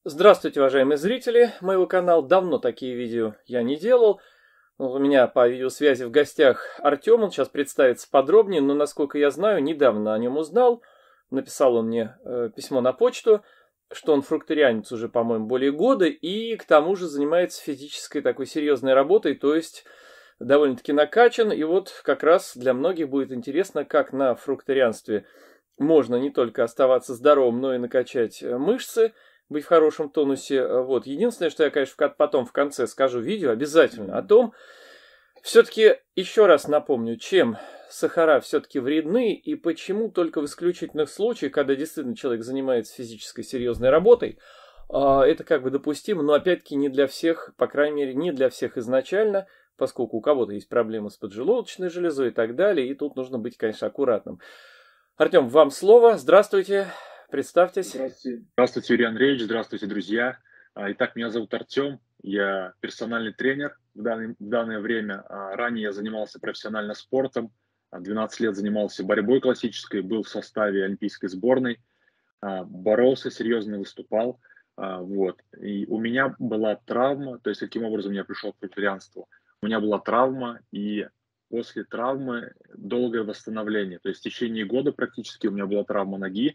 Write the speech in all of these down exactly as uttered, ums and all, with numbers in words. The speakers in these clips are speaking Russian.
Здравствуйте, уважаемые зрители моего канала. Давно такие видео я не делал. У меня по видеосвязи в гостях Артем. Он сейчас представится подробнее, но, насколько я знаю, недавно о нем узнал. Написал он мне э, письмо на почту, что он фрукторианец уже, по-моему, более года, и к тому же занимается физической такой серьезной работой, то есть довольно-таки накачан. И вот как раз для многих будет интересно, как на фрукторианстве можно не только оставаться здоровым, но и накачать э, мышцы, быть в хорошем тонусе. Вот. Единственное, что я, конечно, потом в конце скажу видео обязательно о том, все-таки еще раз напомню, чем сахара все-таки вредны и почему только в исключительных случаях, когда действительно человек занимается физической серьезной работой, это как бы допустимо, но опять-таки не для всех, по крайней мере, не для всех изначально, поскольку у кого-то есть проблемы с поджелудочной железой и так далее, и тут нужно быть, конечно, аккуратным. Артем, вам слово. Здравствуйте. Представьтесь. Здравствуйте. Здравствуйте, Юрий Андреевич. Здравствуйте, друзья. Итак, меня зовут Артем. Я персональный тренер в, данный, в данное время. Ранее я занимался профессионально спортом. двенадцать лет занимался борьбой классической, был в составе олимпийской сборной, боролся, серьезно выступал. Вот. И у меня была травма, то есть каким образом я пришел к вегетарианству. У меня была травма, и после травмы долгое восстановление. То есть в течение года практически у меня была травма ноги,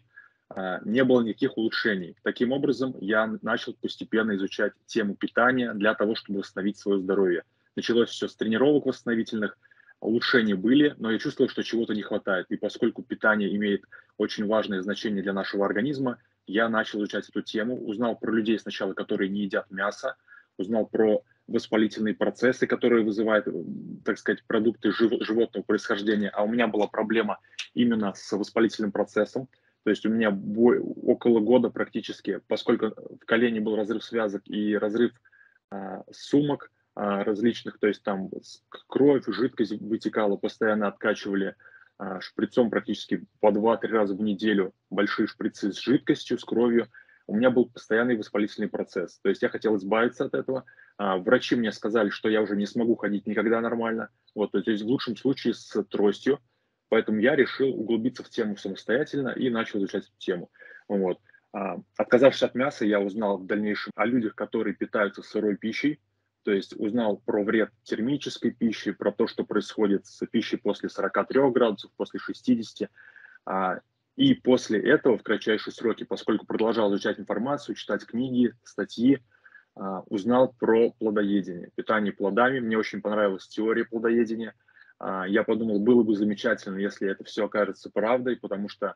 не было никаких улучшений. Таким образом, я начал постепенно изучать тему питания для того, чтобы восстановить свое здоровье. Началось все с тренировок восстановительных, улучшения были, но я чувствовал, что чего-то не хватает. И поскольку питание имеет очень важное значение для нашего организма, я начал изучать эту тему, узнал про людей сначала, которые не едят мясо, узнал про воспалительные процессы, которые вызывают, так сказать, продукты животного происхождения. А у меня была проблема именно с воспалительным процессом. То есть у меня около года практически, поскольку в колене был разрыв связок и разрыв а, сумок а, различных, то есть там кровь, жидкость вытекала, постоянно откачивали а, шприцом практически по два-три раза в неделю, большие шприцы с жидкостью, с кровью. У меня был постоянный воспалительный процесс. То есть я хотел избавиться от этого. А, врачи мне сказали, что я уже не смогу ходить никогда нормально. Вот, то есть в лучшем случае с тростью. Поэтому я решил углубиться в тему самостоятельно и начал изучать эту тему. Вот. Отказавшись от мяса, я узнал в дальнейшем о людях, которые питаются сырой пищей, то есть узнал про вред термической пищи, про то, что происходит с пищей после сорока трёх градусов, после шестидесяти. И после этого, в кратчайшие сроки, поскольку продолжал изучать информацию, читать книги, статьи, узнал про плодоедение, питание плодами. Мне очень понравилась теория плодоедения. Я подумал, было бы замечательно, если это все окажется правдой, потому что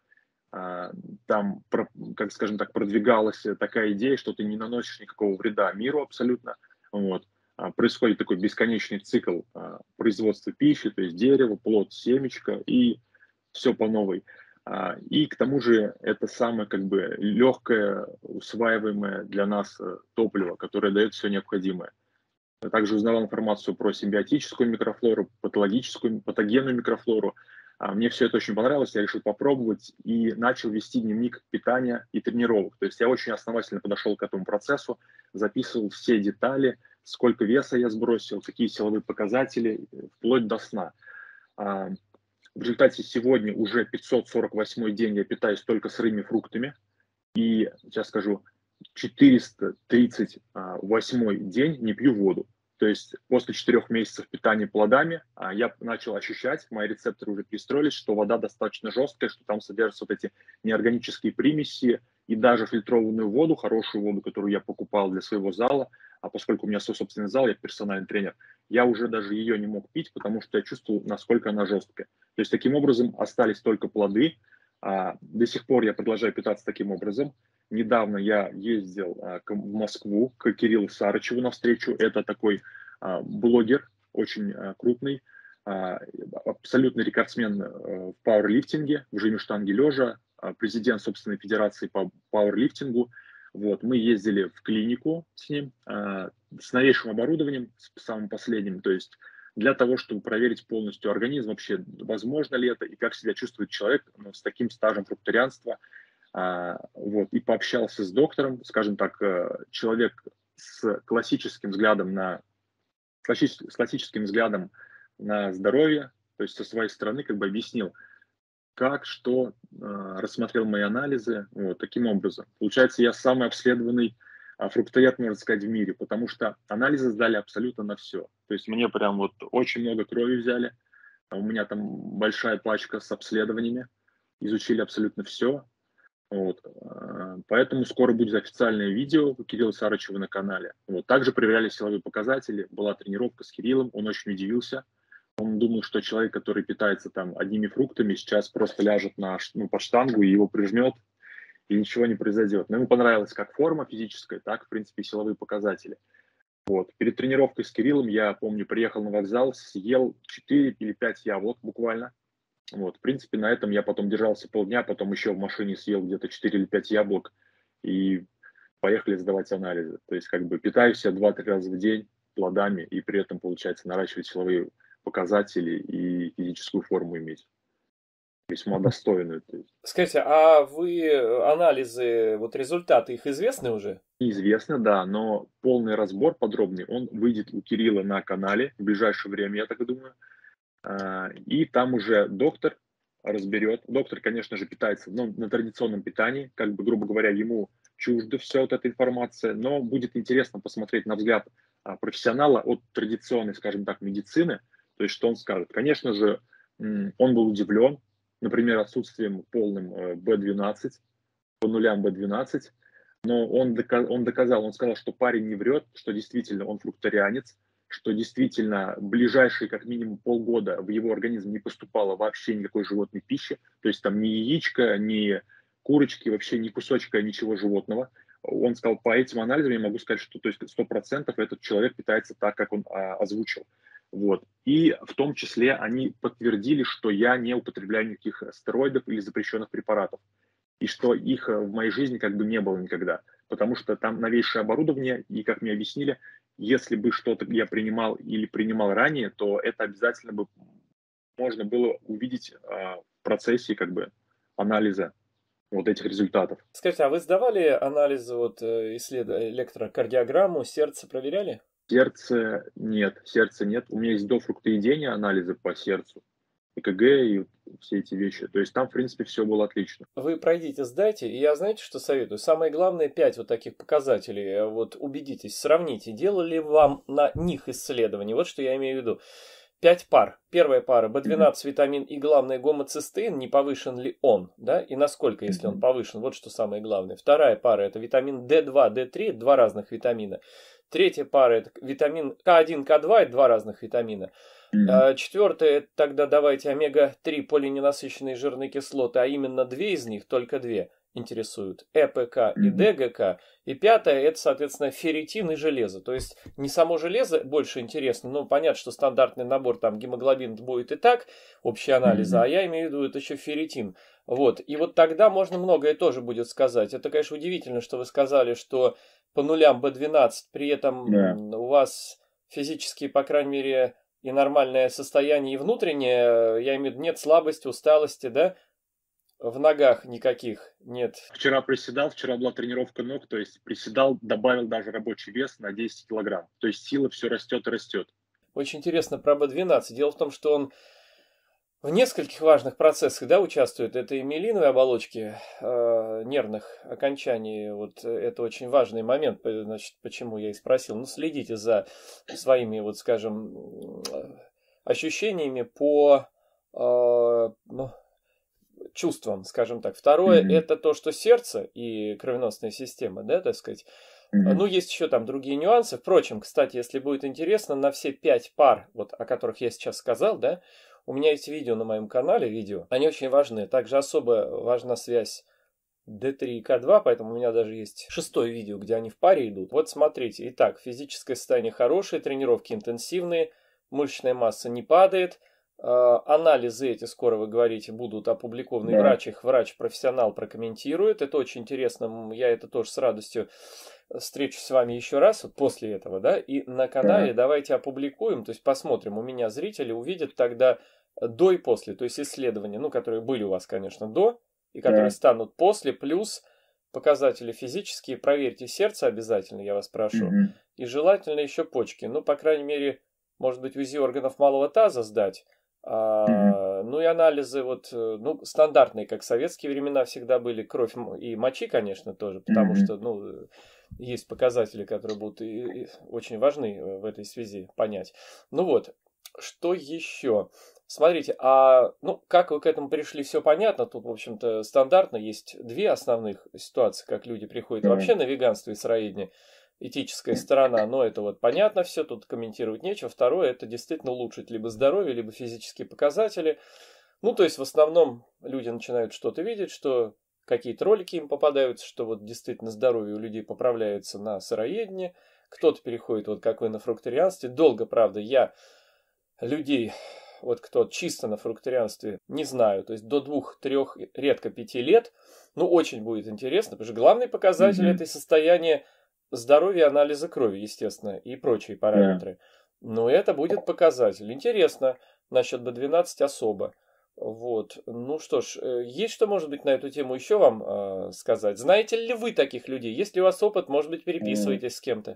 там, как скажем так, продвигалась такая идея, что ты не наносишь никакого вреда миру абсолютно. Вот. Происходит такой бесконечный цикл производства пищи, то есть дерево, плод, семечко, и все по новой. И к тому же это самое как бы легкое, усваиваемое для нас топливо, которое дает все необходимое. Я также узнавал информацию про симбиотическую микрофлору, патологическую, патогенную микрофлору. Мне все это очень понравилось, я решил попробовать и начал вести дневник питания и тренировок. То есть я очень основательно подошел к этому процессу, записывал все детали, сколько веса я сбросил, какие силовые показатели, вплоть до сна. В результате сегодня уже пятьсот сорок восьмой день я питаюсь только сырыми фруктами. И сейчас скажу, четыреста тридцать восьмой день не пью воду. То есть после четырех месяцев питания плодами я начал ощущать, мои рецепторы уже перестроились, что вода достаточно жесткая, что там содержатся вот эти неорганические примеси, и даже фильтрованную воду, хорошую воду, которую я покупал для своего зала, а поскольку у меня свой собственный зал, я персональный тренер, я уже даже ее не мог пить, потому что я чувствовал, насколько она жесткая. То есть таким образом остались только плоды. До сих пор я продолжаю питаться таким образом. Недавно я ездил в Москву к Кириллу Сарычеву на встречу. Это такой блогер, очень крупный, абсолютный рекордсмен в пауэрлифтинге, в жиме штанги лежа, президент собственной федерации по пауэрлифтингу. Вот, мы ездили в клинику с ним, с новейшим оборудованием, с самым последним, то есть для того, чтобы проверить полностью организм, вообще возможно ли это и как себя чувствует человек, ну, с таким стажем фрукторианства. А, вот, и пообщался с доктором, скажем так, человек с классическим взглядом на, с классическим взглядом на здоровье, то есть со своей стороны как бы объяснил, как, что, рассмотрел мои анализы, вот таким образом. Получается, я самый обследованный фруктоед, можно сказать, в мире, потому что анализы сдали абсолютно на все. То есть мне прям вот очень много крови взяли, у меня там большая пачка с обследованиями, изучили абсолютно все. Вот. Поэтому скоро будет официальное видео Кирилла Сарычева на канале. Вот. Также проверяли силовые показатели, была тренировка с Кириллом, он очень удивился. Он думал, что человек, который питается там одними фруктами, сейчас просто ляжет на, ну, под штангу и его прижмет, и ничего не произойдет. Но ему понравилась как форма физическая, так, в принципе, и силовые показатели. Вот. Перед тренировкой с Кириллом, я помню, приехал на вокзал, съел четыре или пять яблок буквально. Вот. В принципе, на этом я потом держался полдня, потом еще в машине съел где-то четыре или пять яблок и поехали сдавать анализы. То есть, как бы, питаюсь я два-три раза в день плодами и при этом, получается, наращивать силовые показатели и физическую форму иметь. Весьма достойную. То есть. Скажите, а вы анализы, вот результаты их известны уже? Неизвестно, да, но полный разбор подробный, он выйдет у Кирилла на канале в ближайшее время, я так думаю. И там уже доктор разберет. Доктор, конечно же, питается, ну, на традиционном питании, как бы, грубо говоря, ему чужда вся вот эта информация, но будет интересно посмотреть на взгляд профессионала от традиционной, скажем так, медицины, то есть что он скажет. Конечно же, он был удивлен, например, отсутствием полным бэ двенадцать, по нулям бэ двенадцать, но он, дока- он доказал, он сказал, что парень не врет, что действительно он фрукторианец, что действительно ближайшие как минимум полгода в его организм не поступало вообще никакой животной пищи, то есть там ни яичко, ни курочки, вообще ни кусочка ничего животного. Он сказал, по этим анализам я могу сказать, что то есть сто процентов этот человек питается так, как он а, озвучил. Вот. И в том числе они подтвердили, что я не употребляю никаких стероидов или запрещенных препаратов, и что их в моей жизни как бы не было никогда, потому что там новейшее оборудование, и, как мне объяснили, если бы что-то я принимал или принимал ранее, то это обязательно бы можно было увидеть а, в процессе как бы анализа вот этих результатов. Скажите, а вы сдавали анализы, вот, исслед... электрокардиограмму, сердце проверяли? Сердце нет, сердца нет. У меня есть до фруктоедения анализы по сердцу, ЭКГ и все эти вещи. То есть там, в принципе, все было отлично. Вы пройдите, сдайте, и я, знаете, что советую? Самое главное, пять вот таких показателей. Вот убедитесь, сравните, делали вам на них исследования. Вот что я имею в виду. Пять пар. Первая пара бэ двенадцать, витамин и, главное, гомоцистеин, не повышен ли он, да, и насколько, если он повышен, вот что самое главное. Вторая пара — это витамин дэ два, дэ три, два разных витамина. Третья пара — это витамин ка один, ка два, это два разных витамина. Mm-hmm. Четвертое — это тогда давайте омега три полиненасыщенные жирные кислоты, а именно две из них, только две, интересуют. э пэ ка и дэ гэ ка. И пятое — это, соответственно, ферритин и железо. То есть не само железо больше интересно, но понятно, что стандартный набор, там гемоглобин будет и так, общие анализы, mm-hmm. а я имею в виду это еще ферритин. Вот. И вот тогда можно многое тоже будет сказать. Это, конечно, удивительно, что вы сказали, что по нулям бэ двенадцать, при этом yeah. у вас физически, по крайней мере, и нормальное состояние, и внутреннее, я имею в виду, нет слабости, усталости, да, в ногах никаких нет. Вчера приседал, вчера была тренировка ног, то есть приседал, добавил даже рабочий вес на десять килограмм, то есть сила все растет и растет. Очень интересно про бэ двенадцать. Дело в том, что он в нескольких важных процессах, да, участвует. Это и миелиновые оболочки э, нервных окончаний. Вот это очень важный момент, значит, почему я и спросил. Ну, следите за своими, вот, скажем, ощущениями по э, ну, чувствам, скажем так. Второе, mm-hmm. это то, что сердце и кровеносная система, да, так сказать. Mm-hmm. Ну, есть еще там другие нюансы. Впрочем, кстати, если будет интересно, на все пять пар, вот, о которых я сейчас сказал, да, у меня есть видео на моем канале, видео, они очень важны. Также особо важна связь дэ три и ка два, поэтому у меня даже есть шестое видео, где они в паре идут. Вот смотрите, итак, физическое состояние хорошее, тренировки интенсивные, мышечная масса не падает, э, анализы эти, скоро вы говорите, будут опубликованы, да. Врач их, врач-профессионал прокомментирует, это очень интересно, я это тоже с радостью встречусь с вами еще раз вот после этого, да, и на канале да. Давайте опубликуем, то есть посмотрим, у меня зрители увидят тогда до и после, то есть исследования, ну, которые были у вас, конечно, до, и которые да. станут после, плюс показатели физические, проверьте сердце обязательно, я вас прошу, угу. и желательно еще почки, ну, по крайней мере, может быть, УЗИ органов малого таза сдать, а, Ну и анализы вот, э, ну, стандартные, как в советские времена всегда были, кровь м- и мочи, конечно, тоже, потому Мгм. что, ну, э, есть показатели, которые будут и- и очень важны э, в этой связи понять. Ну вот, что еще? Смотрите, а, ну, как вы к этому пришли, все понятно. Тут, в общем-то, стандартно есть две основных ситуации, как люди приходят Да. вообще на веганство и сыроедение. Этическая сторона, но это вот понятно все, тут комментировать нечего. Второе, это действительно улучшить либо здоровье, либо физические показатели. Ну, то есть, в основном люди начинают что-то видеть, что какие-то ролики им попадаются, что вот действительно здоровье у людей поправляется на сыроедении. Кто-то переходит, вот как вы, на фрукторианстве. Долго, правда, я людей, вот кто чисто на фрукторианстве, не знаю. То есть до двух, трех, редко пяти лет. Ну, очень будет интересно, потому что главный показатель Мгм. этой состояния здоровья, анализа крови, естественно, и прочие Да. параметры. Но это будет показатель. Интересно, насчет би двенадцать особо. Вот. Ну что ж, э, есть что, может быть, на эту тему еще вам э, сказать? Знаете ли вы таких людей? Есть ли у вас опыт? Может быть, М. переписываетесь с кем-то?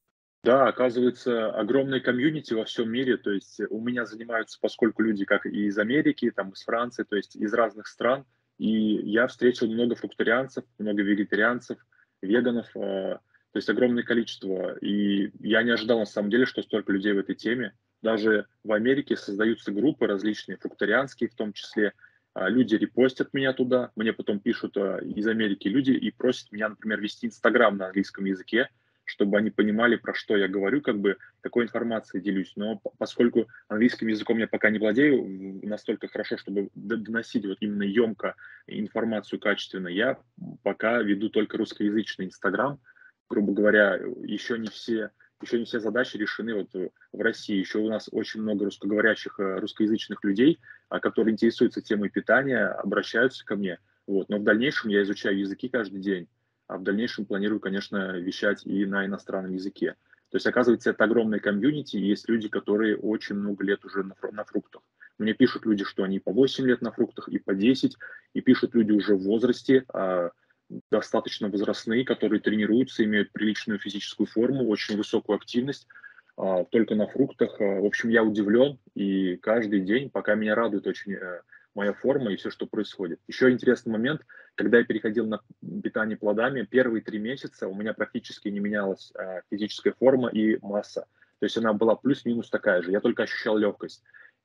Да, оказывается, огромное комьюнити во всем мире. То есть у меня занимаются, поскольку люди как и из Америки, там, из Франции, то есть из разных стран. И я встретил много фрукторианцев, много вегетарианцев, веганов, э, то есть огромное количество. И я не ожидал на самом деле, что столько людей в этой теме. Даже в Америке создаются группы различные, фрукторианские в том числе. А, Люди репостят меня туда, мне потом пишут а, из Америки люди и просят меня, например, вести Инстаграм на английском языке, чтобы они понимали, про что я говорю, как бы, какой информацией делюсь. Но поскольку английским языком я пока не владею настолько хорошо, чтобы доносить вот именно емко информацию качественно, я пока веду только русскоязычный Инстаграм. Грубо говоря, еще не все еще не все задачи решены вот в России. Еще у нас очень много русскоговорящих, э, русскоязычных людей, а, которые интересуются темой питания, обращаются ко мне. Вот. Но в дальнейшем я изучаю языки каждый день, а в дальнейшем планирую, конечно, вещать и на иностранном языке. То есть, оказывается, это огромное комьюнити, и есть люди, которые очень много лет уже на, на фруктах. Мне пишут люди, что они по восемь лет на фруктах, и по десять, и пишут люди уже в возрасте, а, достаточно возрастные, которые тренируются, имеют приличную физическую форму, очень высокую активность, а, только на фруктах. А, В общем, я удивлен, и каждый день, пока меня радует очень э, моя форма и все, что происходит. Еще интересный момент, когда я переходил на питание плодами, первые три месяца у меня практически не менялась а, физическая форма и масса. То есть она была плюс-минус такая же, я только ощущал легкость.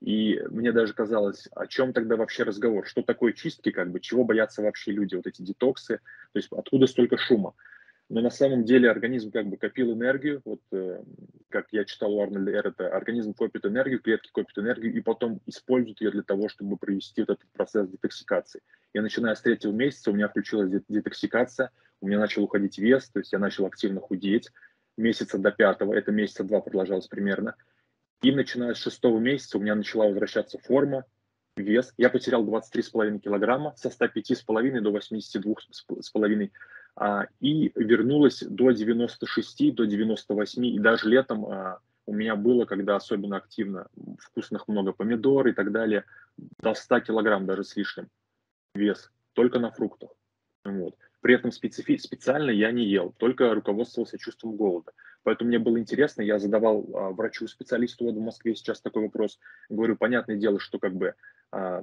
И мне даже казалось, о чем тогда вообще разговор? Что такое чистки, как бы, чего боятся вообще люди, вот эти детоксы, то есть откуда столько шума? Но на самом деле организм как бы копил энергию, вот э, как я читал у Арнольда Эрета, организм копит энергию, клетки копят энергию и потом используют ее для того, чтобы провести вот этот процесс детоксикации. И начиная с третьего месяца у меня включилась детоксикация, у меня начал уходить вес, то есть я начал активно худеть. Месяца до пятого, это месяца два продолжалось примерно. И начиная с шестого месяца у меня начала возвращаться форма, вес. Я потерял двадцать три с половиной килограмма со ста пяти с половиной до восьмидесяти двух с половиной. А, и вернулась до девяноста шести, до девяноста восьми. И даже летом а, у меня было, когда особенно активно, вкусных много помидор и так далее, до ста килограмм даже с лишним вес, только на фруктах. Вот. При этом специфи- специально я не ел, только руководствовался чувством голода. Поэтому мне было интересно, я задавал а, врачу-специалисту вот в Москве сейчас такой вопрос. Говорю, понятное дело, что как бы а,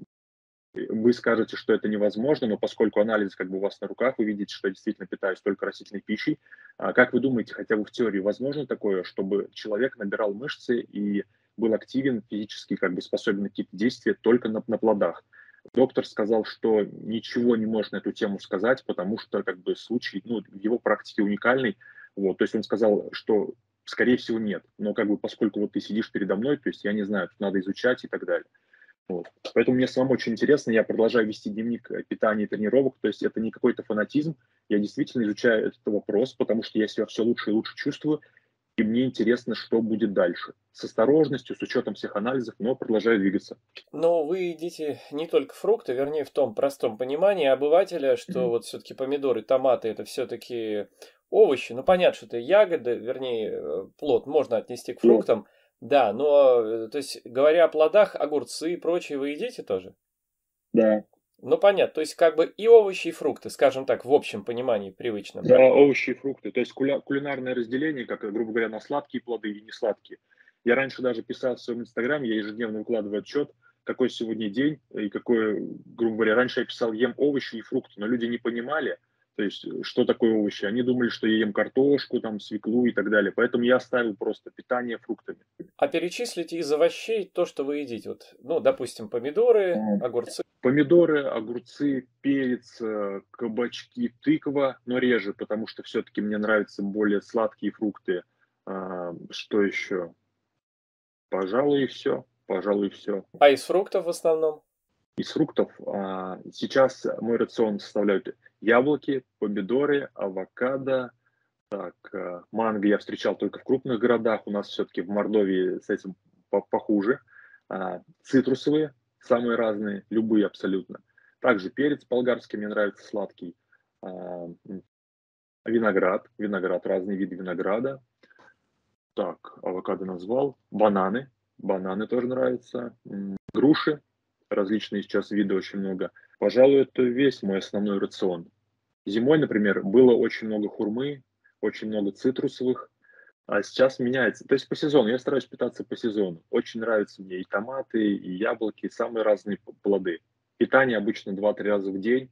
вы скажете, что это невозможно, но поскольку анализ как бы у вас на руках, вы видите, что я действительно питаюсь только растительной пищей. А как вы думаете, хотя бы в теории возможно такое, чтобы человек набирал мышцы и был активен, физически как бы способен на какие-то действия только на, на плодах? Доктор сказал, что ничего не можно на эту тему сказать, потому что как бы случай, ну, в его практике уникальный. Вот, то есть он сказал, что скорее всего нет, но как бы поскольку вот ты сидишь передо мной, то есть я не знаю, тут надо изучать и так далее. Вот. Поэтому мне самому очень интересно, я продолжаю вести дневник э, питания и тренировок, то есть это не какой-то фанатизм, я действительно изучаю этот вопрос, потому что я себя все лучше и лучше чувствую, и мне интересно, что будет дальше. С осторожностью, с учетом всех анализов, но продолжаю двигаться. Но вы едите не только фрукты, вернее, в том простом понимании обывателя, что Мгм. вот все-таки помидоры, томаты это все-таки овощи. Ну, понятно, что это ягоды, вернее, э, плод можно отнести к Плод. фруктам. Да, но, э, то есть, говоря о плодах, огурцы и прочее вы едите тоже? Да. Ну, понятно, то есть, как бы и овощи, и фрукты, скажем так, в общем понимании привычном. Да, овощи и фрукты. То есть куля- кулинарное разделение, как, грубо говоря, на сладкие плоды и несладкие. Я раньше даже писал в своем инстаграме, я ежедневно выкладываю отчет, какой сегодня день и какой, грубо говоря, раньше я писал ем овощи и фрукты, но люди не понимали, то есть что такое овощи. Они думали, что я ем картошку, там, свеклу и так далее. Поэтому я оставил просто питание фруктами. А перечислите из овощей то, что вы едите. Вот, ну, допустим, помидоры, огурцы. Помидоры, огурцы, перец, кабачки, тыква, но реже, потому что все-таки мне нравятся более сладкие фрукты. А, что еще? Пожалуй, и все. Пожалуй, все. А из фруктов в основном? Из фруктов а, сейчас мой рацион составляют яблоки, помидоры, авокадо. Так, а, манго я встречал только в крупных городах. У нас все-таки в Мордовии с этим похуже. А, цитрусовые, самые разные, любые абсолютно. Также перец болгарский, мне нравится сладкий. А, виноград, виноград, разные виды винограда. Так, авокадо назвал. Бананы, бананы тоже нравятся. Груши, различные сейчас виды очень много. Пожалуй, это весь мой основной рацион. Зимой, например, было очень много хурмы, очень много цитрусовых, а сейчас меняется. То есть по сезону, я стараюсь питаться по сезону. Очень нравятся мне и томаты, и яблоки, и самые разные плоды. Питание обычно два-три раза в день.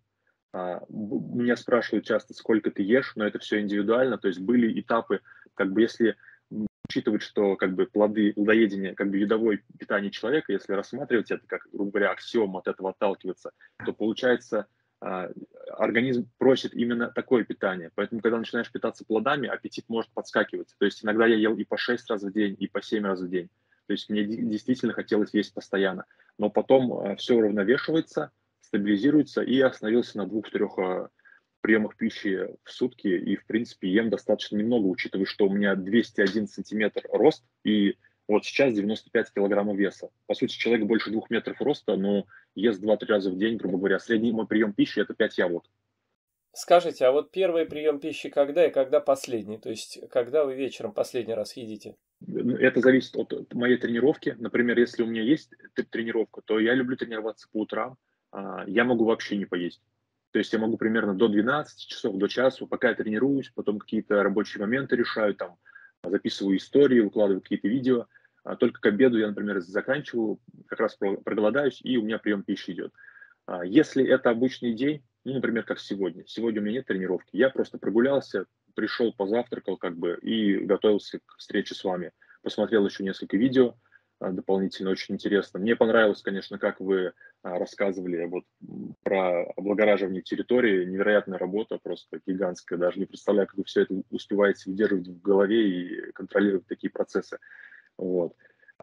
Меня спрашивают часто, сколько ты ешь, но это все индивидуально. То есть были этапы, как бы если учитывать, что как бы плоды плодоедения, как бы видовое питание человека, если рассматривать это как, грубо говоря, аксиом, от этого отталкиваться, то получается организм просит именно такое питание. Поэтому, когда начинаешь питаться плодами, аппетит может подскакивать. То есть иногда я ел и по шесть раз в день, и по семь раз в день. То есть мне действительно хотелось есть постоянно. Но потом все уравновешивается, стабилизируется, и я остановился на двух-трех приемах пищи в сутки. И, в принципе, ем достаточно немного, учитывая, что у меня двести один сантиметр рост, и вот сейчас девяносто пять килограммов веса. По сути, человек больше двух метров роста, но ест два-три раза в день, грубо говоря. Средний мой прием пищи – это пять яблок. Скажите, а вот первый прием пищи когда и когда последний? То есть, когда вы вечером последний раз едите? Это зависит от моей тренировки. Например, если у меня есть тренировка, то я люблю тренироваться по утрам. Я могу вообще не поесть. То есть я могу примерно до двенадцати часов, до часу, пока я тренируюсь, потом какие-то рабочие моменты решаю, там, записываю истории, выкладываю какие-то видео. Только к обеду я, например, заканчиваю, как раз проголодаюсь, и у меня прием пищи идет. Если это обычный день, ну, например, как сегодня. Сегодня у меня нет тренировки. Я просто прогулялся, пришел, позавтракал, как бы, и готовился к встрече с вами. Посмотрел еще несколько видео дополнительно, очень интересно. Мне понравилось, конечно, как вы рассказывали вот про облагораживание территории. Невероятная работа, просто гигантская. Даже не представляю, как вы все это успеваете удерживать в голове и контролировать такие процессы. Вот.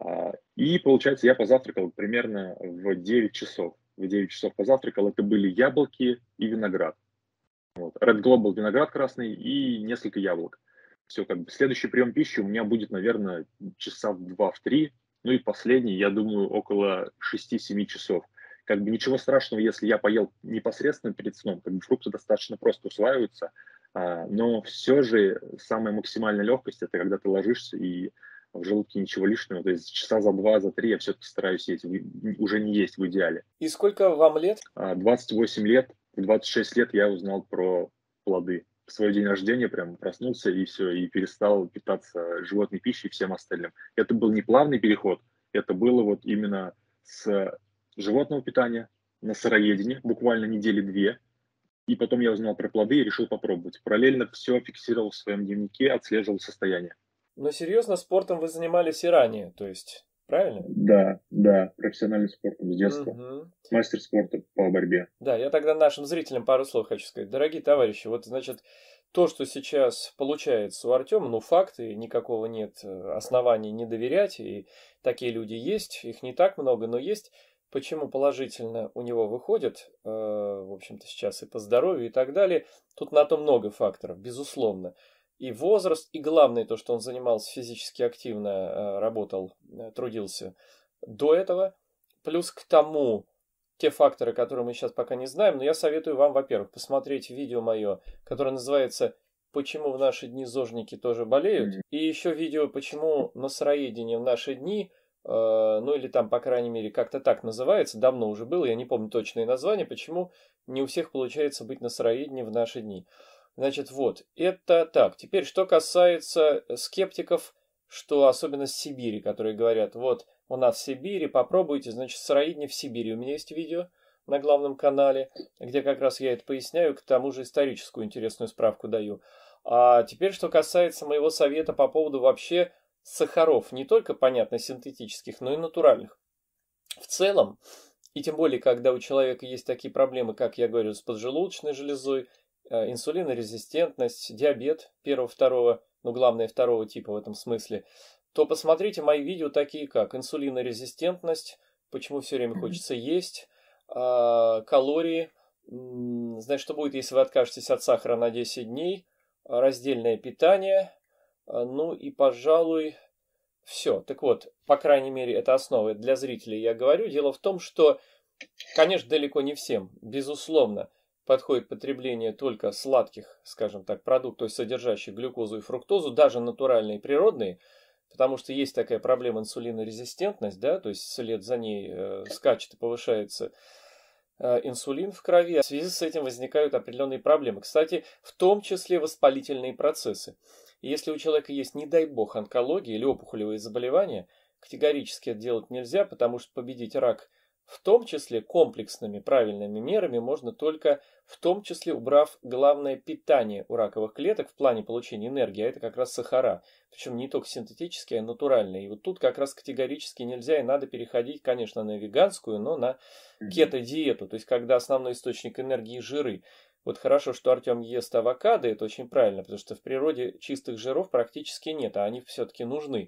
И, получается, я позавтракал примерно в девять часов. В девять часов позавтракал. Это были яблоки и виноград. Вот. Red Global виноград красный и несколько яблок. Все, как бы следующий прием пищи у меня будет, наверное, часа в два-три. Ну и последний, я думаю, около шести-семи часов. Как бы ничего страшного, если я поел непосредственно перед сном. Как бы фрукты достаточно просто усваиваются. Но все же самая максимальная легкость – это когда ты ложишься и в желудке ничего лишнего. То есть часа за два, за три я все-таки стараюсь есть, уже не есть в идеале. И сколько вам лет? двадцать восемь лет. В двадцать шесть лет я узнал про плоды. В свой день рождения прям проснулся и все, и перестал питаться животной пищей и всем остальным. Это был не плавный переход, это было вот именно с животного питания на сыроедение, буквально недели две. И потом я узнал про плоды и решил попробовать. Параллельно все фиксировал в своем дневнике, отслеживал состояние. Но серьезно, спортом вы занимались и ранее, то есть, правильно? Да, да, профессиональным спортом с детства. Угу. Мастер спорта по борьбе. Да, я тогда нашим зрителям пару слов хочу сказать. Дорогие товарищи, вот, значит, то, что сейчас получается у Артема, ну, факты, никакого нет оснований не доверять, и такие люди есть, их не так много, но есть. Почему положительно у него выходит, э, в общем-то, сейчас и по здоровью и так далее, тут на то много факторов, безусловно. И возраст, и главное то, что он занимался физически активно, э, работал, э, трудился до этого. Плюс к тому, те факторы, которые мы сейчас пока не знаем, но я советую вам, во-первых, посмотреть видео мое, которое называется «Почему в наши дни зожники тоже болеют?» и еще видео «Почему на сыроедение в наши дни», ну или там, по крайней мере, как-то так называется, давно уже было, я не помню точное название, почему не у всех получается быть на сыроедении в наши дни. Значит, вот, это так. Теперь, что касается скептиков, что особенно с Сибири, которые говорят, вот у нас в Сибири, попробуйте, значит, сыроедение в Сибири. У меня есть видео на главном канале, где как раз я это поясняю, к тому же историческую интересную справку даю. А теперь, что касается моего совета по поводу вообще сахаров, не только, понятно, синтетических, но и натуральных. В целом, и тем более, когда у человека есть такие проблемы, как я говорю, с поджелудочной железой, инсулинорезистентность, диабет первого, второго, ну главное второго типа в этом смысле, то посмотрите мои видео такие как инсулинорезистентность, почему все время хочется есть, калории, значит, что будет, если вы откажетесь от сахара на десять дней, раздельное питание, ну и, пожалуй, все. Так вот, по крайней мере, это основа для зрителей, я говорю. Дело в том, что, конечно, далеко не всем, безусловно, подходит потребление только сладких, скажем так, продуктов, содержащих глюкозу и фруктозу, даже натуральные и природные, потому что есть такая проблема инсулинорезистентность, да, то есть вслед за ней э, скачет и повышается э, инсулин в крови. В связи с этим возникают определенные проблемы. Кстати, в том числе воспалительные процессы. И если у человека есть, не дай бог, онкология или опухолевые заболевания, категорически это делать нельзя, потому что победить рак в том числе комплексными правильными мерами можно только в том числе убрав главное питание у раковых клеток в плане получения энергии, а это как раз сахара. Причем не только синтетические, а натуральные. И вот тут как раз категорически нельзя и надо переходить, конечно, на веганскую, но на кето-диету. То есть когда основной источник энергии жиры. Вот хорошо, что Артем ест авокадо, это очень правильно, потому что в природе чистых жиров практически нет, а они все-таки нужны.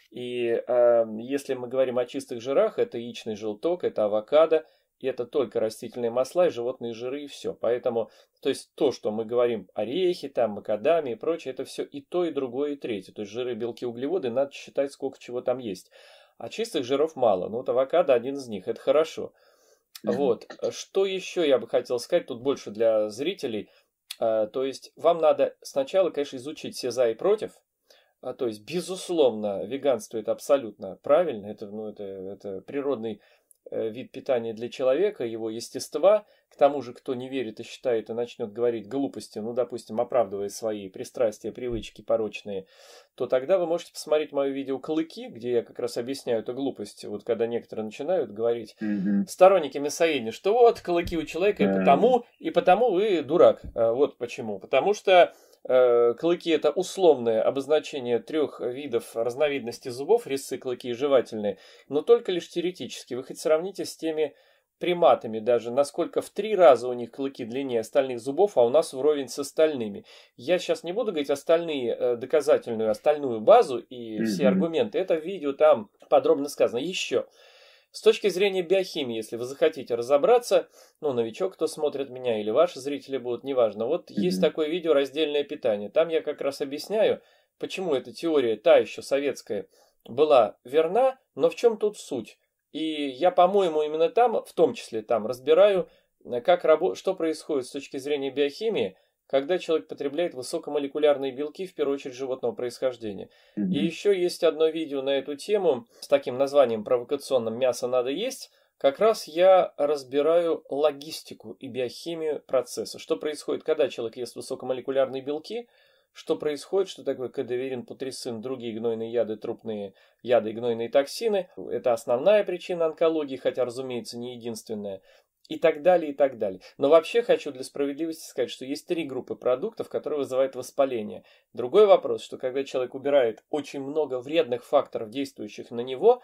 И э, если мы говорим о чистых жирах, это яичный желток, это авокадо, и это только растительные масла и животные жиры, и все. Поэтому, то есть то, что мы говорим, орехи, там, макадамия и прочее, это все и то, и другое, и третье. То есть жиры, белки, углеводы, надо считать, сколько чего там есть. А чистых жиров мало. Ну вот авокадо один из них, это хорошо. Вот. Что еще я бы хотел сказать, тут больше для зрителей. А, то есть вам надо сначала, конечно, изучить все за и против. А, то есть, безусловно, веганство это абсолютно правильно. Это, ну, это, это природный э, вид питания для человека, его естества. К тому же, кто не верит и считает и начнет говорить глупости, ну, допустим, оправдывая свои пристрастия, привычки порочные, то тогда вы можете посмотреть мое видео «Клыки», где я как раз объясняю эту глупость. Вот когда некоторые начинают говорить, mm-hmm. сторонники мясоедения, что вот клыки у человека, mm-hmm. и потому, и потому вы дурак. Вот почему. Потому что э, клыки – это условное обозначение трех видов разновидностей зубов, резцы, клыки и жевательные, но только лишь теоретически. Вы хоть сравните с теми приматами даже, насколько в три раза у них клыки длиннее остальных зубов, а у нас вровень с остальными. Я сейчас не буду говорить остальные, э, доказательную, остальную базу и mm-hmm. все аргументы. Это в видео там подробно сказано. Еще, с точки зрения биохимии, если вы захотите разобраться, ну, новичок, кто смотрит меня, или ваши зрители будут, неважно. Вот mm-hmm. есть такое видео «Раздельное питание». Там я как раз объясняю, почему эта теория, та еще советская, была верна, но в чем тут суть. И я, по-моему, именно там, в том числе там, разбираю, как рабо- что происходит с точки зрения биохимии, когда человек потребляет высокомолекулярные белки, в первую очередь животного происхождения. Mm-hmm. И еще есть одно видео на эту тему с таким названием провокационным «Мясо надо есть». Как раз я разбираю логистику и биохимию процесса. Что происходит, когда человек ест высокомолекулярные белки, что происходит, что такое кадаверин, путресин, другие гнойные яды, трупные яды и гнойные токсины. Это основная причина онкологии, хотя, разумеется, не единственная. И так далее, и так далее. Но вообще хочу для справедливости сказать, что есть три группы продуктов, которые вызывают воспаление. Другой вопрос, что когда человек убирает очень много вредных факторов, действующих на него,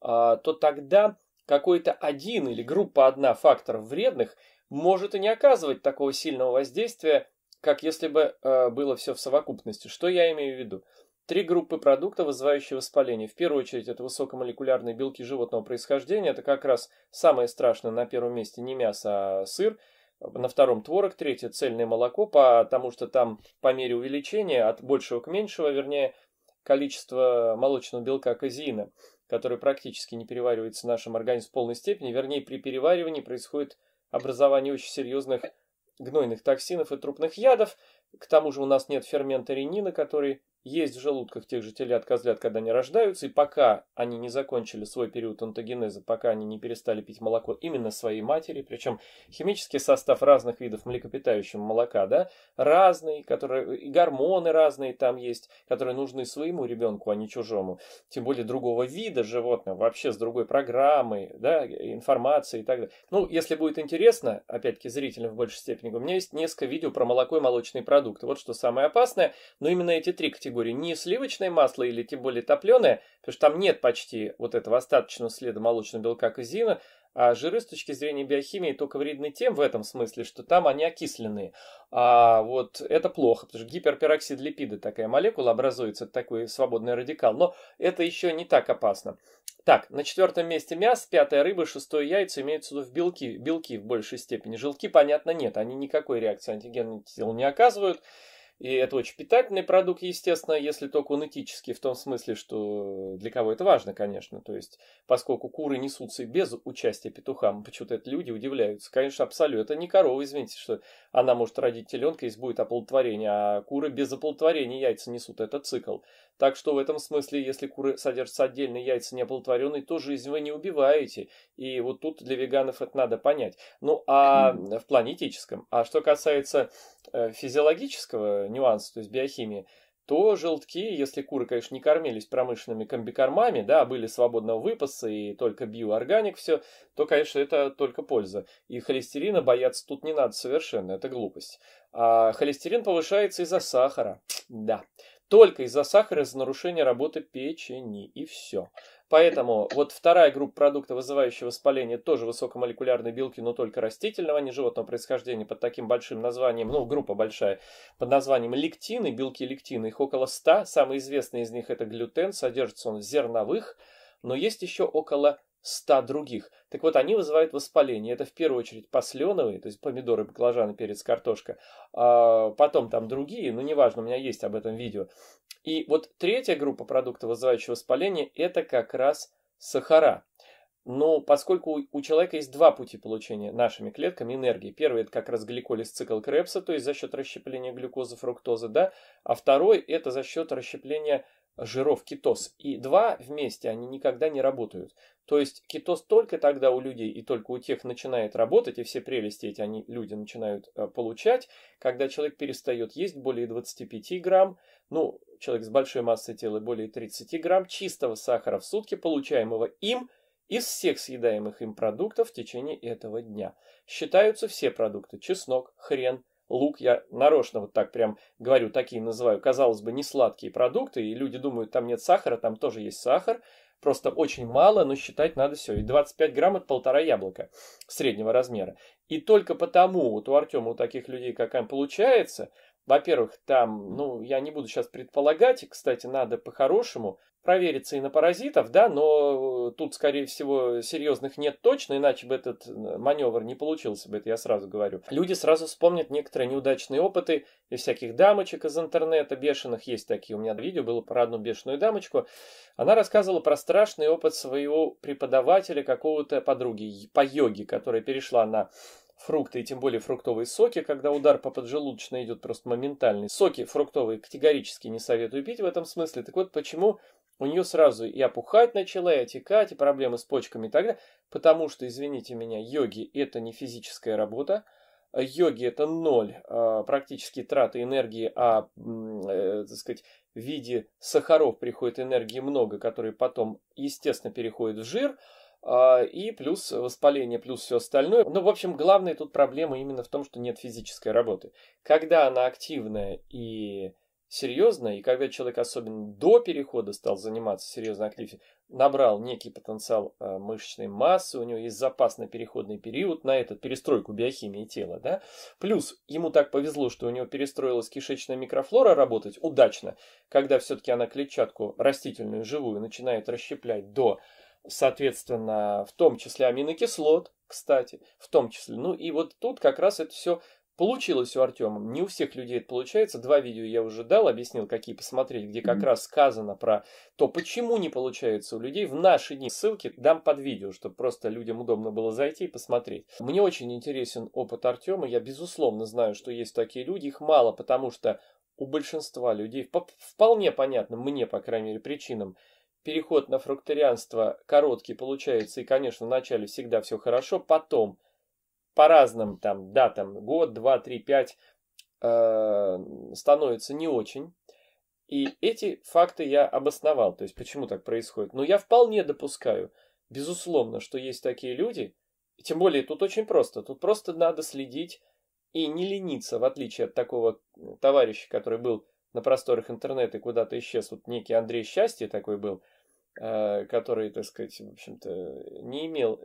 то тогда какой-то один или группа одна факторов вредных может и не оказывать такого сильного воздействия, как если бы э, было все в совокупности. Что я имею в виду? Три группы продуктов, вызывающие воспаление. В первую очередь, это высокомолекулярные белки животного происхождения. Это как раз самое страшное на первом месте не мясо, а сыр. На втором творог. Третье цельное молоко, потому что там по мере увеличения от большего к меньшему, вернее, количество молочного белка казеина, который практически не переваривается в нашем организме в полной степени. Вернее, при переваривании происходит образование очень серьезных гнойных токсинов и трупных ядов. К тому же у нас нет фермента ренина, который есть в желудках тех же телят, козлят, когда они рождаются, и пока они не закончили свой период онтогенеза, пока они не перестали пить молоко именно своей матери, причем химический состав разных видов млекопитающего молока, да, разный, которые, и гормоны разные там есть, которые нужны своему ребенку, а не чужому, тем более другого вида животного, вообще с другой программой, да, информацией и так далее. Ну, если будет интересно, опять-таки зрителям в большей степени, у меня есть несколько видео про молоко и молочные продукты. Вот что самое опасное, но именно эти три категории. Не сливочное масло или тем более топленое, потому что там нет почти вот этого остаточного следа молочного белка казеина, а жиры с точки зрения биохимии только вредны тем в этом смысле, что там они окисленные. А вот это плохо, потому что гиперпероксид липида, такая молекула образуется, такой свободный радикал, но это еще не так опасно. Так, на четвертом месте мясо, пятое рыба, шестое яйца, имеются в виду в белки, белки в большей степени. Желтки, понятно, нет, они никакой реакции антигенных тел не оказывают. И это очень питательный продукт, естественно, если только он этический, в том смысле, что для кого это важно, конечно. То есть, поскольку куры несутся и без участия петуха, почему-то это люди удивляются. Конечно, абсолютно. Это не корова, извините, что она может родить теленка, если будет оплодотворение, а куры без оплодотворения яйца несут. Это цикл. Так что в этом смысле, если куры содержатся отдельно, яйца не оплодотворенные, то жизнь вы не убиваете. И вот тут для веганов это надо понять. Ну, а в плане этическом. А что касается физиологического нюанса, то есть биохимии, то желтки, если куры, конечно, не кормились промышленными комбикормами, да, а были свободного выпаса и только биоорганик все, то, конечно, это только польза. И холестерина бояться тут не надо совершенно, это глупость. А холестерин повышается из-за сахара, да. Только из-за сахара, из-за нарушения работы печени, и все. Поэтому вот вторая группа продуктов, вызывающих воспаление, тоже высокомолекулярные белки, но только растительного, а не животного происхождения, под таким большим названием, ну, группа большая, под названием лектины, белки лектины, их около ста, самый известный из них это глютен, содержится он в зерновых, но есть еще около ста других. Так вот, они вызывают воспаление. Это в первую очередь посленовые, то есть помидоры, баклажаны, перец, картошка. А потом там другие, но неважно, у меня есть об этом видео. И вот третья группа продуктов, вызывающих воспаление, это как раз сахара. Но поскольку у человека есть два пути получения нашими клетками энергии. Первый это как раз гликолиз цикл Кребса, то есть за счет расщепления глюкозы, фруктозы, да. А второй это за счет расщепления жиров, кетоз. И два вместе они никогда не работают. То есть кетоз только тогда у людей и только у тех начинает работать, и все прелести эти они, люди начинают э, получать, когда человек перестает есть более двадцати пяти грамм, ну, человек с большой массой тела более тридцати грамм чистого сахара в сутки, получаемого им из всех съедаемых им продуктов в течение этого дня. Считаются все продукты: чеснок, хрен, лук. Я нарочно вот так прям говорю, такие называю, казалось бы, не сладкие продукты, и люди думают, там нет сахара, там тоже есть сахар, просто очень мало, но считать надо все. И двадцать пять грамм это полтора яблока среднего размера. И только потому вот у Артема, у таких людей, как он, получается, во-первых, там, ну, я не буду сейчас предполагать, и, кстати, надо по-хорошему провериться и на паразитов, да, но тут, скорее всего, серьезных нет точно, иначе бы этот маневр не получился бы, это я сразу говорю. Люди сразу вспомнят некоторые неудачные опыты и всяких дамочек из интернета, бешеных, есть такие, у меня видео было про одну бешеную дамочку, она рассказывала про страшный опыт своего преподавателя, какого-то подруги по йоге, которая перешла на фрукты и тем более фруктовые соки, когда удар по поджелудочной идет просто моментальный. Соки фруктовые категорически не советую пить в этом смысле. Так вот, почему у нее сразу и опухать начала, и отекать, и проблемы с почками и так далее. Потому что, извините меня, йоги это не физическая работа. Йоги это ноль практически траты энергии, а, э, так сказать, в виде сахаров приходит энергии много, которые потом, естественно, переходят в жир. И плюс воспаление, плюс все остальное. Ну, в общем, главная тут проблема именно в том, что нет физической работы. Когда она активная и серьезная, и когда человек особенно до перехода стал заниматься серьезной активностью, набрал некий потенциал мышечной массы, у него есть запасный переходный период на этот перестройку биохимии тела, да, плюс ему так повезло, что у него перестроилась кишечная микрофлора работать удачно, когда все-таки она клетчатку растительную, живую, начинает расщеплять до, соответственно, в том числе аминокислот, кстати, в том числе. Ну и вот тут как раз это все получилось у Артема. Не у всех людей это получается. Два видео я уже дал, объяснил, какие посмотреть, где как раз сказано про то, почему не получается у людей в наши дни. Ссылки дам под видео, чтобы просто людям удобно было зайти и посмотреть. Мне очень интересен опыт Артема. Я безусловно знаю, что есть такие люди. Их мало, потому что у большинства людей, по вполне понятным мне, по крайней мере, причинам, переход на фрукторианство короткий получается, и, конечно, вначале всегда все хорошо, потом по разным там датам, год, два, три, пять, э, становится не очень. И эти факты я обосновал, то есть почему так происходит. Но я вполне допускаю, безусловно, что есть такие люди, и тем более тут очень просто, тут просто надо следить и не лениться, в отличие от такого товарища, который был на просторах интернета и куда-то исчез, вот некий Андрей Счастье такой был, который, так сказать, в общем-то, не имел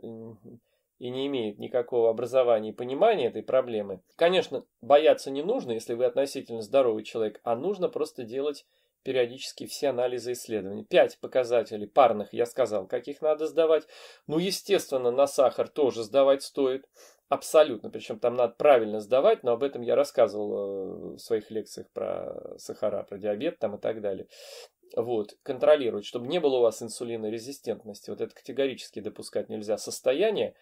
и не имеет никакого образования и понимания этой проблемы. Конечно, бояться не нужно, если вы относительно здоровый человек, а нужно просто делать периодически все анализы и исследования. Пять показателей парных я сказал, каких надо сдавать. Ну, естественно, на сахар тоже сдавать стоит. Абсолютно. Причем там надо правильно сдавать, но об этом я рассказывал в своих лекциях про сахара, про диабет там и так далее. Вот, контролировать, чтобы не было у вас инсулинорезистентности. Вот это категорически допускать нельзя состояние.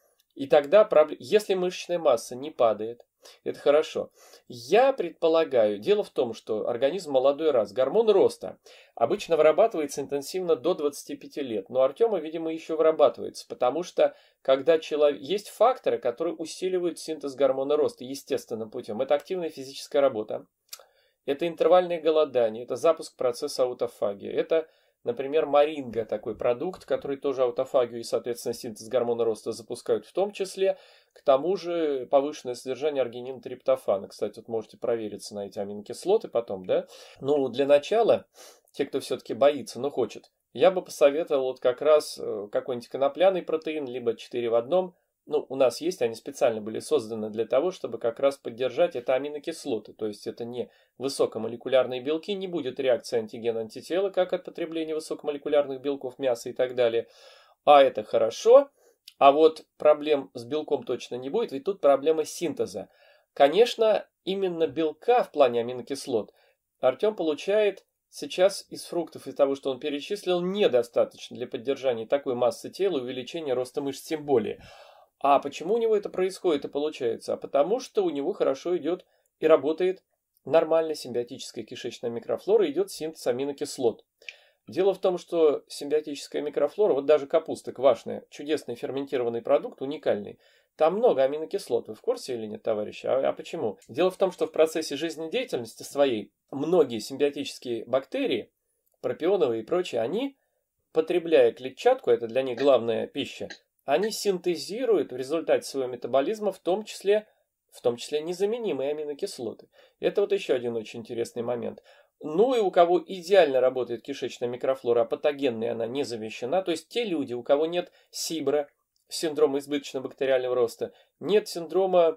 И тогда, если мышечная масса не падает, это хорошо. Я предполагаю, дело в том, что организм молодой раз, гормон роста обычно вырабатывается интенсивно до двадцати пяти лет, но Артема, видимо, еще вырабатывается, потому что когда человек... есть факторы, которые усиливают синтез гормона роста естественным путем. Это активная физическая работа, это интервальное голодание, это запуск процесса аутофагии, это, например, моринга, такой продукт, который тоже аутофагию и, соответственно, синтез гормона роста запускают в том числе. К тому же повышенное содержание аргинина, триптофана. Кстати, вот можете провериться на эти аминокислоты потом, да? Ну, для начала, те, кто все-таки боится, но хочет, я бы посоветовал вот как раз какой-нибудь конопляный протеин, либо четыре в одном. Ну, у нас есть, они специально были созданы для того, чтобы как раз поддержать это аминокислоты. То есть это не высокомолекулярные белки, не будет реакции антиген-антитела, как от потребления высокомолекулярных белков, мяса и так далее. А это хорошо. А вот проблем с белком точно не будет, ведь тут проблема синтеза. Конечно, именно белка в плане аминокислот Артем получает сейчас из фруктов, из того, что он перечислил, недостаточно для поддержания такой массы тела и увеличения роста мышц тем более. А почему у него это происходит и получается? А потому что у него хорошо идет и работает нормальная симбиотическая кишечная микрофлора, идет синтез аминокислот. Дело в том, что симбиотическая микрофлора, вот даже капуста квашеная, чудесный ферментированный продукт, уникальный, там много аминокислот. Вы в курсе или нет, товарищи? А, а почему? Дело в том, что в процессе жизнедеятельности своей многие симбиотические бактерии, пропионовые и прочие, они, потребляя клетчатку, это для них главная пища, они синтезируют в результате своего метаболизма в том числе, в том числе незаменимые аминокислоты. Это вот еще один очень интересный момент. Ну и у кого идеально работает кишечная микрофлора, а патогенная она не замещена, то есть те люди, у кого нет СИБРа, синдрома избыточного бактериального роста, нет синдрома,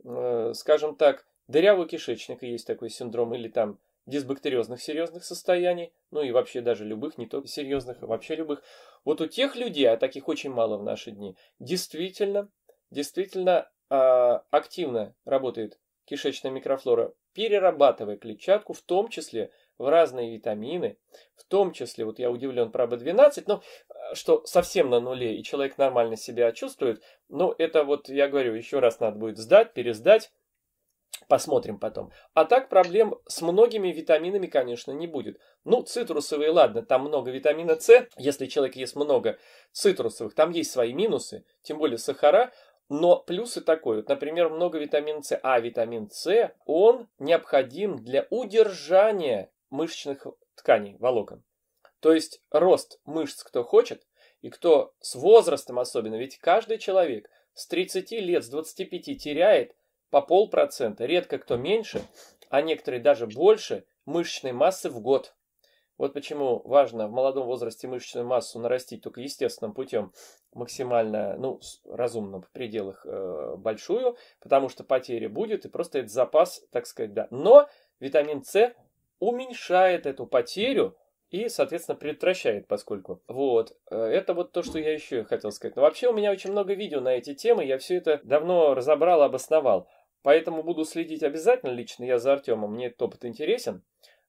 э, скажем так, дырявого кишечника, есть такой синдром, или там дисбактериозных серьезных состояний, ну и вообще даже любых, не только серьезных, а вообще любых. Вот у тех людей, а таких очень мало в наши дни, действительно, действительно э, активно работает кишечная микрофлора, перерабатывая клетчатку, в том числе в разные витамины, в том числе, вот я удивлен про бэ двенадцать, но что совсем на нуле, и человек нормально себя чувствует, но это вот, я говорю, еще раз надо будет сдать, пересдать, посмотрим потом. А так проблем с многими витаминами, конечно, не будет. Ну, цитрусовые, ладно, там много витамина С, если человек ест много цитрусовых, там есть свои минусы, тем более сахара. Но плюсы такой, вот, например, много витамина С. А витамин С, он необходим для удержания мышечных тканей, волокон. То есть рост мышц кто хочет, и кто с возрастом особенно, ведь каждый человек с тридцати лет, с двадцати пяти теряет по полпроцента, редко кто меньше, а некоторые даже больше мышечной массы в год. Вот почему важно в молодом возрасте мышечную массу нарастить только естественным путем, максимально, ну, разумно, в пределах э, большую, потому что потеря будет, и просто это запас, так сказать, да. Но витамин С уменьшает эту потерю и, соответственно, предотвращает, поскольку. Вот, это вот то, что я еще хотел сказать. Но вообще у меня очень много видео на эти темы, я все это давно разобрал, обосновал. Поэтому буду следить обязательно лично, я за Артемом, мне этот опыт интересен.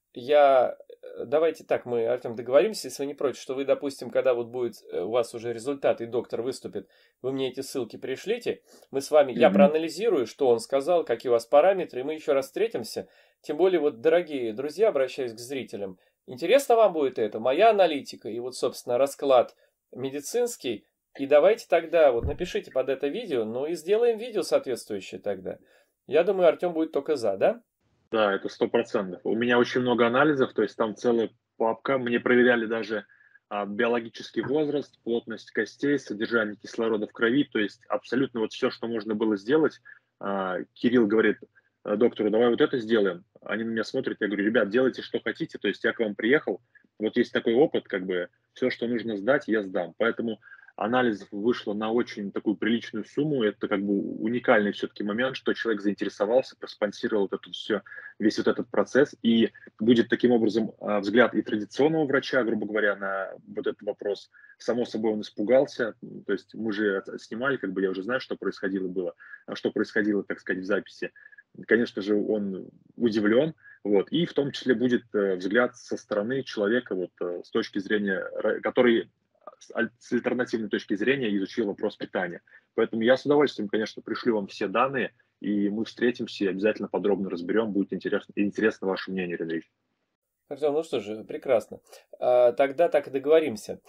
Я, давайте так, мы, Артем, договоримся, если вы не против, что вы, допустим, когда вот будет у вас уже результат и доктор выступит, вы мне эти ссылки пришлите, мы с вами, mm-hmm. я проанализирую, что он сказал, какие у вас параметры, и мы еще раз встретимся, Тем более, вот, дорогие друзья, обращаюсь к зрителям, интересно вам будет это, моя аналитика и вот, собственно, расклад медицинский. И давайте тогда, вот напишите под это видео, ну и сделаем видео соответствующее тогда. Я думаю, Артем будет только за, да? Да, это сто процентов. У меня очень много анализов, то есть там целая папка. Мне проверяли даже а, биологический возраст, плотность костей, содержание кислорода в крови, то есть абсолютно вот все, что можно было сделать. А, Кирилл говорит «А, доктору, давай вот это сделаем». Они на меня смотрят, я говорю, ребят, делайте, что хотите, то есть я к вам приехал, вот есть такой опыт, как бы все, что нужно сдать, я сдам. Поэтому анализов вышло на очень такую приличную сумму. Это как бы уникальный все-таки момент, что человек заинтересовался, проспонсировал вот это все, весь вот этот процесс. И будет таким образом а, взгляд и традиционного врача, грубо говоря, на вот этот вопрос. Само собой он испугался. То есть мы же снимали, как бы я уже знаю, что происходило было, а что происходило, так сказать, в записи. Конечно же, он удивлен. Вот. И в том числе будет э, взгляд со стороны человека, вот, э, с точки зрения, который с с альтернативной точки зрения изучил вопрос питания. Поэтому я с удовольствием, конечно, пришлю вам все данные, и мы встретимся и обязательно подробно разберем. Будет интересно, интересно ваше мнение, Ильич. Артем, ну что же, прекрасно. А, тогда так и договоримся.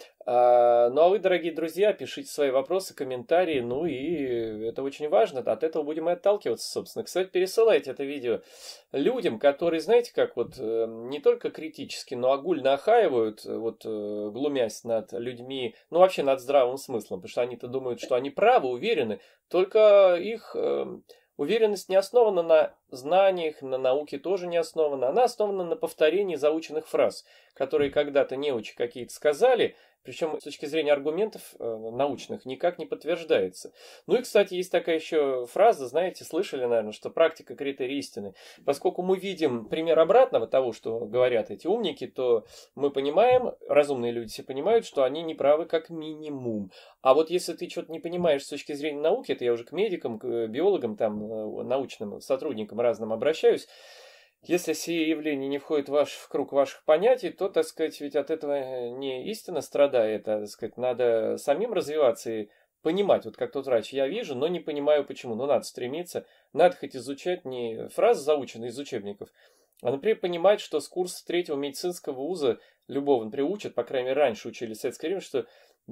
А, ну а вы, дорогие друзья, пишите свои вопросы, комментарии. Ну и это очень важно. От этого будем и отталкиваться, собственно. Кстати, пересылайте это видео людям, которые, знаете, как вот э, не только критически, но огульно охаивают, вот э, глумясь над людьми, ну вообще над здравым смыслом, потому что они-то думают, что они правы, уверены, только их... э, Уверенность не основана на знаниях, на науке тоже не основана. Она основана на повторении заученных фраз, которые когда-то неучи какие-то сказали, причем с точки зрения аргументов э, научных никак не подтверждается. Ну и, кстати, есть такая еще фраза, знаете, слышали, наверное, что практика критерий истины. Поскольку мы видим пример обратного того, что говорят эти умники, то мы понимаем, разумные люди все понимают, что они не правы как минимум. А вот если ты что-то не понимаешь с точки зрения науки, это я уже к медикам, к биологам, там, научным сотрудникам разным обращаюсь, если сие явление не входит в, ваш, в круг ваших понятий, то, так сказать, ведь от этого не истина страдает, а, так сказать, надо самим развиваться и понимать. Вот как тот врач, я вижу, но не понимаю почему. Ну, надо стремиться, надо хоть изучать не фразы, заученные из учебников, а, например, понимать, что с курса третьего медицинского вуза любого, например, учат, по крайней мере, раньше учили в советское время, что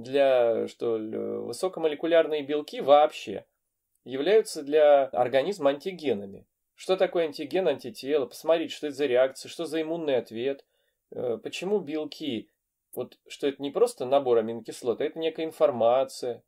для что высокомолекулярные белки вообще являются для организма антигенами. Что такое антиген, антитело? Посмотрите, что это за реакция, что за иммунный ответ. Почему белки? Вот что это не просто набор аминокислот, а это некая информация.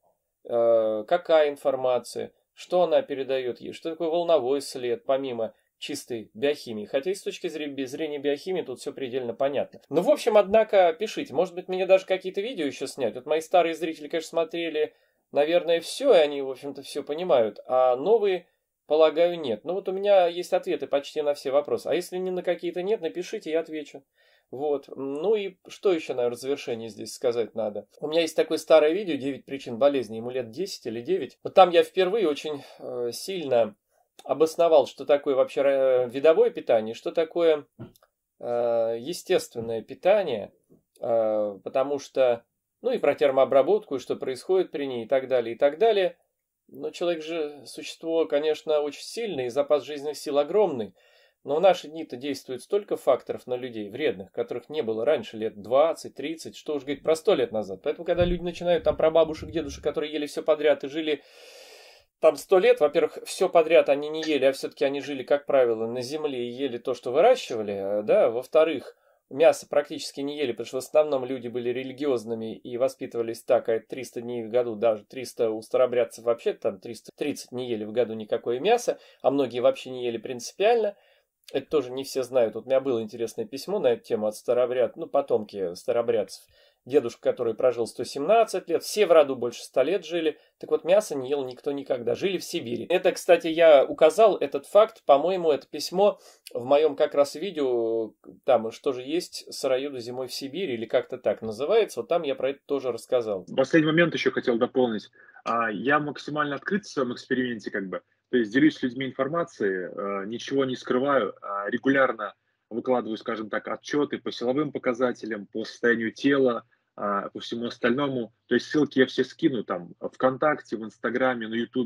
Какая информация? Что она передает ей? Что такое волновой след, помимо чистой биохимии? Хотя и с точки зрения биохимии тут все предельно понятно. Ну, в общем, однако, пишите. Может быть, мне даже какие-то видео еще снять. Вот мои старые зрители, конечно, смотрели, наверное, все, и они, в общем-то, все понимают. А новые... Полагаю, нет. Ну вот у меня есть ответы почти на все вопросы. А если ни на какие-то нет, напишите, я отвечу. Вот. Ну и что еще, наверное, в завершении здесь сказать надо. У меня есть такое старое видео «девять причин болезни». Ему лет десять или девять. Вот там я впервые очень э, сильно обосновал, что такое вообще э, видовое питание, что такое э, естественное питание. Э, потому что, ну и про термообработку, и что происходит при ней, и так далее, и так далее. Но человек же существо, конечно, очень сильное, и запас жизненных сил огромный. Но в наши дни-то действует столько факторов на людей, вредных, которых не было раньше, лет двадцать тридцать, что уж говорить про сто лет назад. Поэтому, когда люди начинают там про бабушек, дедушек, которые ели все подряд и жили там сто лет, во-первых, все подряд они не ели, а все-таки они жили, как правило, на земле и ели то, что выращивали, да, во-вторых, мясо практически не ели, потому что в основном люди были религиозными и воспитывались так, а триста дней в году, даже триста у старобрядцев вообще там триста тридцать не ели в году никакое мясо, а многие вообще не ели принципиально. Это тоже не все знают. Вот у меня было интересное письмо на эту тему от старобряд, ну, потомки старобрядцев. Дедушка, который прожил сто семнадцать лет, все в роду больше ста лет жили. Так вот, мясо не ел никто никогда. Жили в Сибири. Это, кстати, я указал этот факт, по-моему, это письмо в моем как раз видео, там, что же есть сыроеды зимой в Сибири, или как-то так называется. Вот там я про это тоже рассказал. Последний момент еще хотел дополнить. Я максимально открыт в своем эксперименте, как бы. То есть делюсь с людьми информацией, ничего не скрываю, регулярно выкладываю, скажем так, отчеты по силовым показателям, по состоянию тела, по всему остальному. То есть ссылки я все скину там ВКонтакте, в Инстаграме, на Ютубе.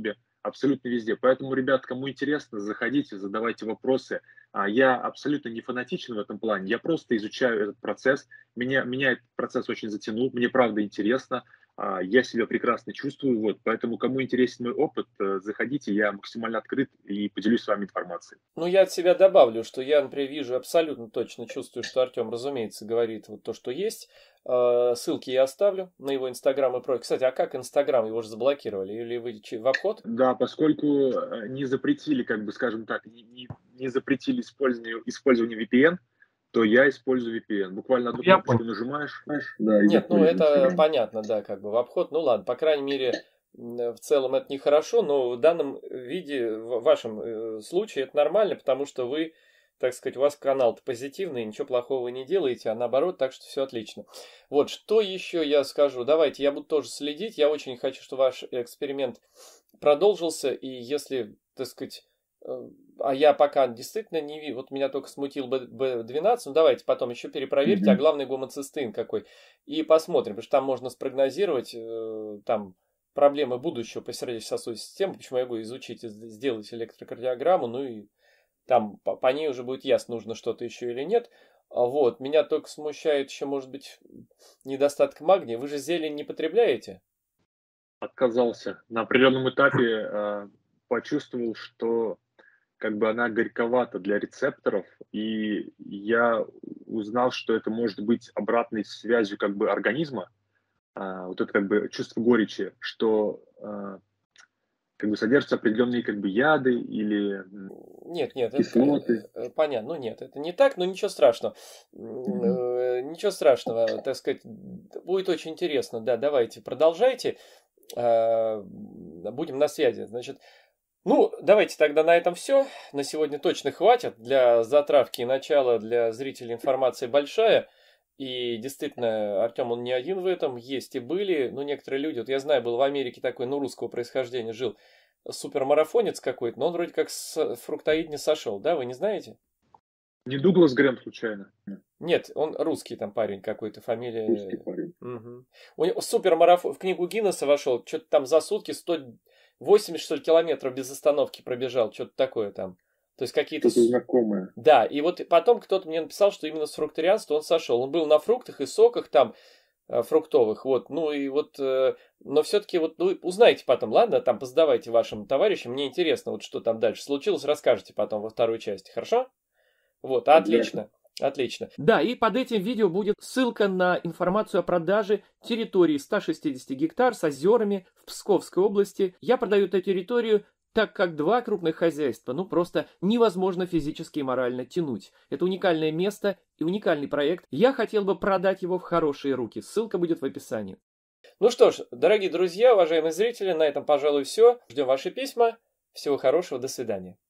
абсолютно везде. Поэтому, ребят, кому интересно, заходите, задавайте вопросы. А Я абсолютно не фанатичен в этом плане, я просто изучаю этот процесс. Меня, меня этот процесс очень затянул, мне правда интересно. А, Я себя прекрасно чувствую, вот, поэтому кому интересен мой опыт, э, заходите, я максимально открыт и поделюсь с вами информацией. Ну, я от себя добавлю, что я, например, вижу, абсолютно точно чувствую, что Артем, разумеется, говорит вот то, что есть. Э, Ссылки я оставлю на его Инстаграм и прочее. Кстати, а как Инстаграм? Его же заблокировали? Или вы че- в обход? Да, поскольку э, не запретили, как бы, скажем так, не, не- не запретили использование, использование ви пи эн, то я использую ви пи эн. Буквально одну Я кнопочку понял. нажимаешь, знаешь, да, и Нет, ну заходишь в это Инстаграм. понятно, да, как бы в обход. Ну ладно, по крайней мере, м, в целом это нехорошо, но в данном виде, в вашем э, случае это нормально, потому что вы, так сказать, у вас канал-то позитивный, ничего плохого вы не делаете, а наоборот, так что все отлично. Вот, что еще я скажу? Давайте, я буду тоже следить, я очень хочу, чтобы ваш эксперимент продолжился, и если, так сказать, э, а я пока действительно не вижу, вот меня только смутил бэ двенадцать, ну давайте потом еще перепроверьте, а Мгм. главный гомоцистеин какой, и посмотрим, потому что там можно спрогнозировать, э, там, проблемы будущего по сердечно-сосудистой системе, почему я могу изучить, и сделать электрокардиограмму, ну и там по, по ней уже будет ясно, нужно что-то еще или нет. А Вот, меня только смущает еще, может быть, недостаток магния. Вы же зелень не потребляете? Отказался. На определенном этапе э, почувствовал, что как бы она горьковата для рецепторов, и я узнал, что это может быть обратной связью как бы организма, а, вот это как бы чувство горечи, что а, как бы содержатся определенные как бы яды или м, Нет, нет, это кислоты. э, понятно. Ну нет, это не так, но ничего страшного. М, Мгм. э, Ничего страшного, так сказать, будет очень интересно. Да, давайте, продолжайте. А, Будем на связи. Значит, ну, давайте тогда на этом все. На сегодня точно хватит. Для затравки и начала для зрителей информация большая. И действительно, Артем, он не один в этом. Есть и были. Ну, некоторые люди, вот я знаю, был в Америке такой, ну, русского происхождения, жил супермарафонец какой-то, но он вроде как с фруктоид не сошел, да, вы не знаете? Не Дуглас Грэм случайно? Нет, он русский там парень какой-то, Русский фамилия... парень. Мгм. У него супермарафон, в книгу Гиннесса вошел, что-то там за сутки сто восемьдесят, что ли, километров без остановки пробежал, что-то такое там. То есть какие-то... Что-то с- знакомое. Да, и вот потом кто-то мне написал, что именно с фрукторианства он сошел. Он был на фруктах и соках там э, фруктовых, вот, ну и вот, э, но все-таки вот, ну, узнаете потом, ладно, там позадавайте вашим товарищам, мне интересно, вот что там дальше случилось, расскажете потом во второй части, хорошо? Вот, Обязательно. отлично. Отлично. Да, и под этим видео будет ссылка на информацию о продаже территории ста шестидесяти гектар с озерами в Псковской области. Я продаю эту территорию, так как два крупных хозяйства, ну просто невозможно физически и морально тянуть. Это уникальное место и уникальный проект. Я хотел бы продать его в хорошие руки. Ссылка будет в описании. Ну что ж, дорогие друзья, уважаемые зрители, на этом, пожалуй, все. Ждем ваши письма. Всего хорошего, до свидания.